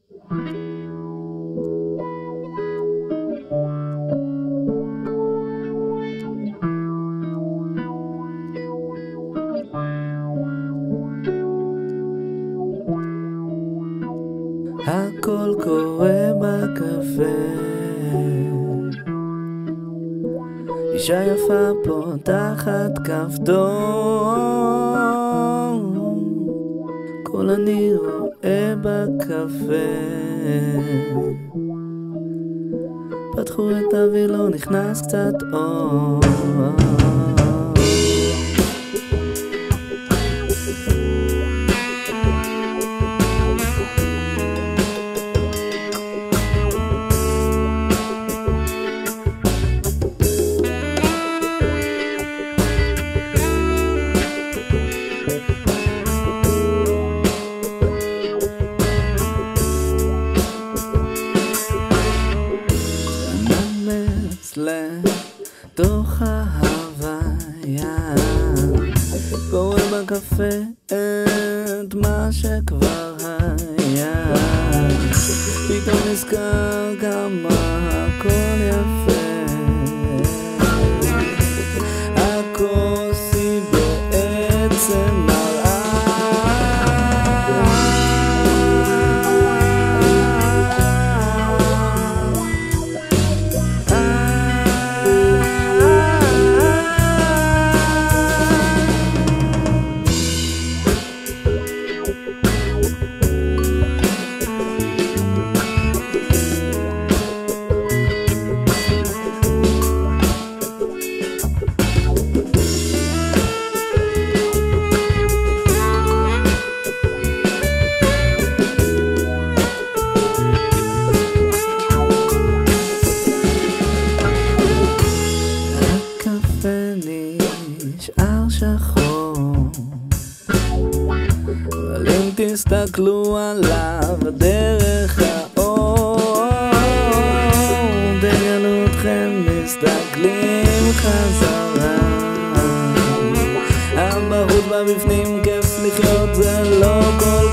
הכל קורה בקפה, אישה יפה פותחת כפתור, כל אני רואה בקפה, פתחו את הווילון, נכנס קצת אור. לתוך ההוויה, קורא בקפה את מה שכבר היה, פתאום נזכר כמה הכל יפה, הכוס היא בעצם מראה. נשאר שחור, אבל אם תסתכלו עליו דרך האור, תגלו אתכם מסתכלים חזרה. הבחוץ בבפנים כיף לחיות, זה לא כל